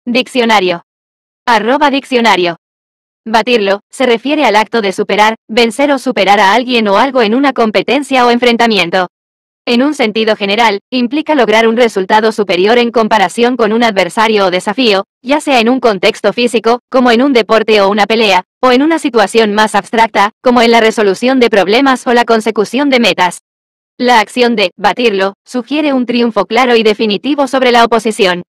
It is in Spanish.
Diccionario. @diccionario. Batirlo, se refiere al acto de superar, vencer o superar a alguien o algo en una competencia o enfrentamiento. En un sentido general, implica lograr un resultado superior en comparación con un adversario o desafío, ya sea en un contexto físico, como en un deporte o una pelea, o en una situación más abstracta, como en la resolución de problemas o la consecución de metas. La acción de batirlo sugiere un triunfo claro y definitivo sobre la oposición.